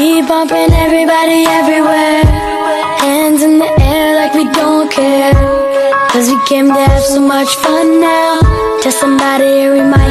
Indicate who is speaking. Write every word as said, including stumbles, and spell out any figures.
Speaker 1: Keep bumping everybody everywhere, hands in the air like we don't care. Cause we came to have so much fun now. Tell somebody, remind